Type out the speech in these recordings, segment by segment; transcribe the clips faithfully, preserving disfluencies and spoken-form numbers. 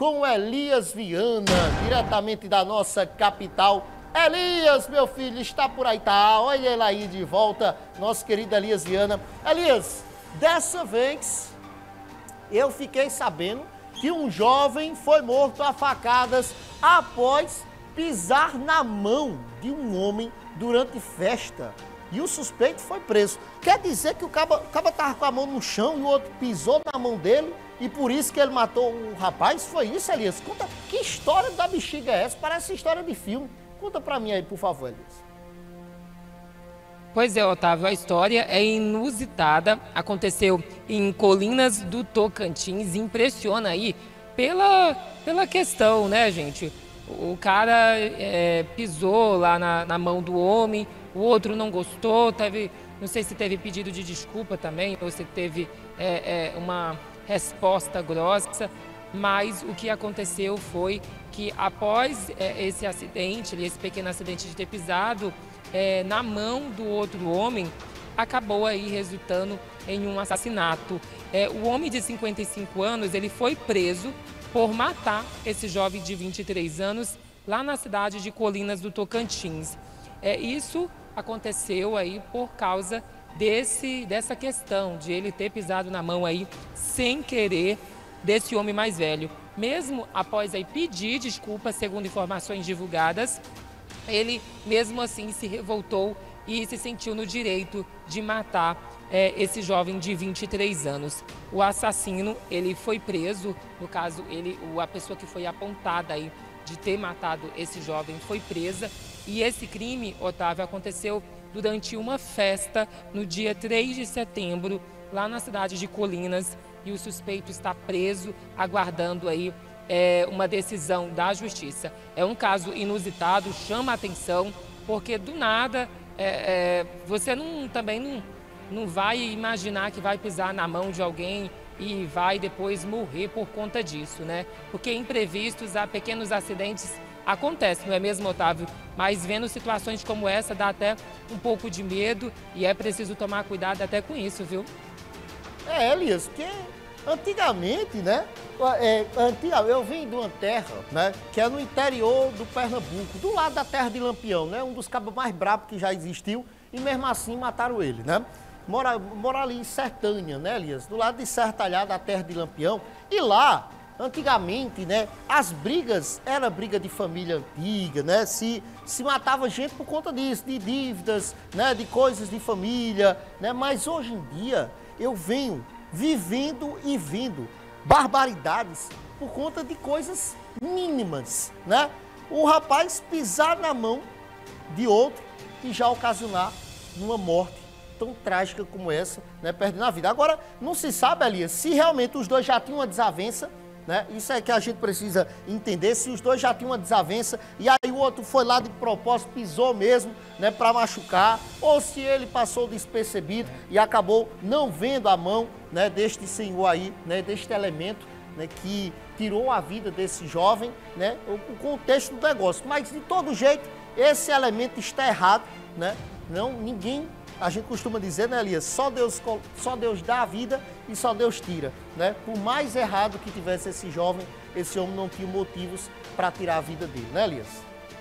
com Elias Viana, diretamente da nossa capital. Elias, meu filho, está por aí, tá? Olha ele aí de volta, nosso querido Elias Viana. Elias, dessa vez eu fiquei sabendo que um jovem foi morto a facadas após pisar na mão de um homem durante festa. E o suspeito foi preso. Quer dizer que o caba estava com a mão no chão e o outro pisou na mão dele e por isso que ele matou o rapaz? Foi isso, Elias? Conta, que história da bexiga é essa? Parece história de filme. Conta pra mim aí, por favor, Elias. Pois é, Otávio, a história é inusitada, aconteceu em Colinas do Tocantins, impressiona aí pela, pela questão, né, gente? O cara é, pisou lá na, na mão do homem, o outro não gostou, teve, não sei se teve pedido de desculpa também, ou se teve é, é, uma resposta grossa, mas o que aconteceu foi que após é, esse acidente, esse pequeno acidente de ter pisado é, na mão do outro homem, acabou aí resultando em um assassinato. É, o homem de cinquenta e cinco anos, ele foi preso por matar esse jovem de vinte e três anos lá na cidade de Colinas do Tocantins. É, isso aconteceu aí por causa desse, dessa questão de ele ter pisado na mão aí sem querer desse homem mais velho. Mesmo após aí pedir desculpas, segundo informações divulgadas, ele mesmo assim se revoltou e se sentiu no direito de matar é, esse jovem de vinte e três anos. O assassino, ele foi preso, no caso, ele, a pessoa que foi apontada aí de ter matado esse jovem foi presa. E esse crime, Otávio, aconteceu durante uma festa no dia três de setembro, lá na cidade de Colinas, e o suspeito está preso, aguardando aí é, uma decisão da justiça. É um caso inusitado, chama a atenção, porque do nada é, é, você não, também não, não vai imaginar que vai pisar na mão de alguém e vai depois morrer por conta disso, né? Porque imprevistos, há pequenos acidentes acontecem, não é mesmo, Otávio? Mas vendo situações como essa, dá até um pouco de medo e é preciso tomar cuidado até com isso, viu? É, Elias, porque antigamente, né? É, antigamente, eu vim de uma terra, né? Que é no interior do Pernambuco, do lado da terra de Lampião, né? Um dos cabos mais bravos que já existiu e mesmo assim mataram ele, né? Mora, mora ali em Sertânia, né, Elias? Do lado de Serra Talhada, a terra de Lampião. E lá, antigamente, né? As brigas, era briga de família antiga, né? Se, se matava gente por conta disso, de dívidas, né? De coisas de família, né? Mas hoje em dia, eu venho vivendo e vendo barbaridades por conta de coisas mínimas, né? O rapaz pisar na mão de outro e já ocasionar uma morte tão trágica como essa, né? Perdendo a vida. Agora, não se sabe, Elias, se realmente os dois já tinham uma desavença, né? Isso é que a gente precisa entender, se os dois já tinham uma desavença e aí o outro foi lá de propósito, pisou mesmo, né, para machucar, ou se ele passou despercebido e acabou não vendo a mão, né, deste senhor aí, né, deste elemento, né, que tirou a vida desse jovem, né, o, o contexto do negócio. Mas de todo jeito, esse elemento está errado, né? Não, ninguém, a gente costuma dizer, né, Elias, só Deus, só Deus dá a vida e só Deus tira, né? Por mais errado que tivesse esse jovem, esse homem não tinha motivos para tirar a vida dele, né, Elias?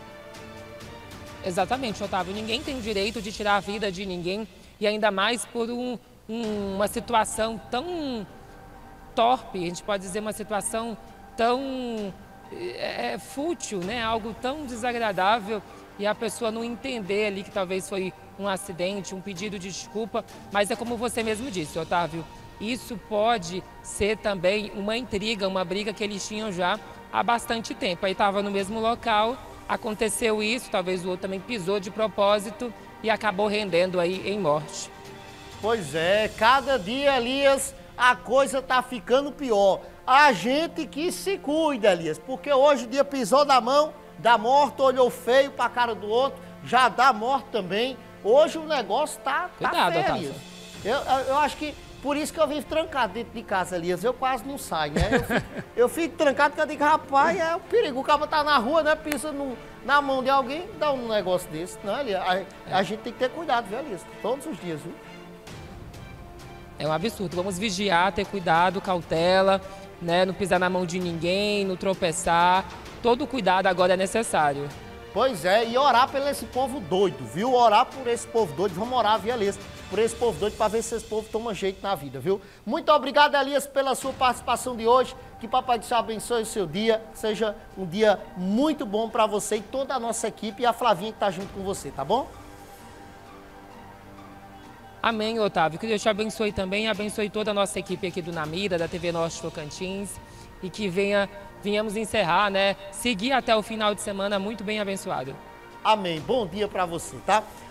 Exatamente, Otávio. Ninguém tem o direito de tirar a vida de ninguém e ainda mais por um, um, uma situação tão torpe, a gente pode dizer uma situação tão é, fútil, né? Algo tão desagradável e a pessoa não entender ali que talvez foi um acidente, um pedido de desculpa, mas é como você mesmo disse, Otávio, isso pode ser também uma intriga, uma briga que eles tinham já há bastante tempo. Aí estava no mesmo local, aconteceu isso, talvez o outro também pisou de propósito e acabou rendendo aí em morte. Pois é, cada dia, Elias, a coisa tá ficando pior. A gente que se cuida, Elias, porque hoje o dia pisou na mão, dá morte, olhou feio pra cara do outro, já dá morte também. Hoje o negócio tá, tá Cuidado, feio, Otávio. Elias. Eu, eu, eu acho que por isso que eu vivo trancado dentro de casa, Elias. Eu quase não saio, né? Eu fico, eu fico trancado porque eu digo, rapaz, é o perigo. O cara tá na rua, né? Pisa no, na mão de alguém, dá um negócio desse. Não, Elias, a, a gente tem que ter cuidado, viu, Elias? Todos os dias, viu? É um absurdo. Vamos vigiar, ter cuidado, cautela. né? Não pisar na mão de ninguém, não tropeçar. Todo cuidado agora é necessário. Pois é, e orar pelo esse povo doido, viu? Orar por esse povo doido, vamos orar, viu, Elias? Por esse povo doido, para ver se esse povo toma jeito na vida, viu? Muito obrigado, Elias, pela sua participação de hoje. Que Papai do Céu abençoe o seu dia, seja um dia muito bom para você e toda a nossa equipe e a Flavinha que tá junto com você, tá bom? Amém, Otávio. Que Deus te abençoe também, abençoe toda a nossa equipe aqui do Namira, da T V Norte Tocantins, e que venha, venhamos encerrar, né? Seguir até o final de semana muito bem abençoado. Amém. Bom dia para você, tá?